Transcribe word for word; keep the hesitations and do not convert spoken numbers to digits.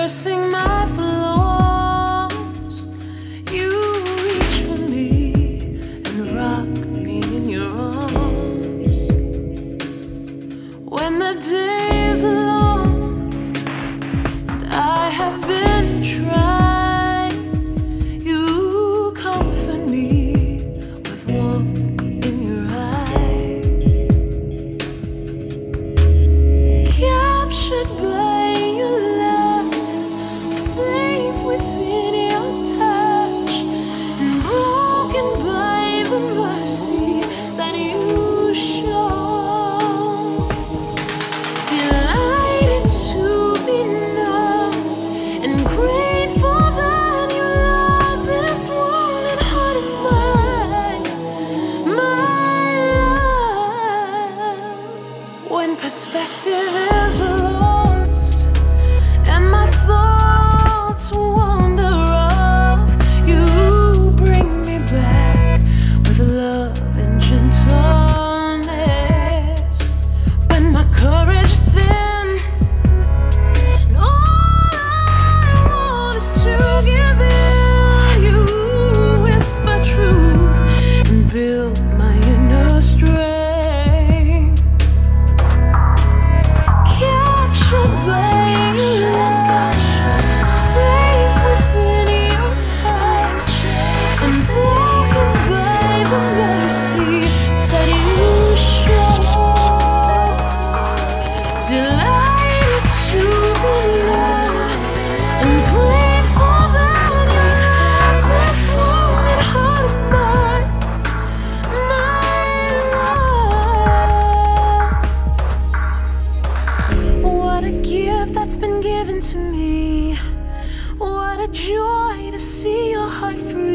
nursing my flaws. You reach for me and rock me in your arms. When the days are long and I have been trying, you comfort me with warmth in your eyes. Captured by your love, safe within your touch, and broken by the mercy that you show. Delighted to be known and grateful that you love this wounded heart of mine, my love. When perspective is lost and my thoughts wander off, you bring me back with love and gentleness. When my courage is thin and all I want is to give in, you whisper truth and build my inner strength. Captured by your love, safe within your touch, and broken by the mercy that you show. Delighted to be loved and grateful that you love this wounded heart of mine, my love. What a gift that's been given to me. What a joy to see your heart free.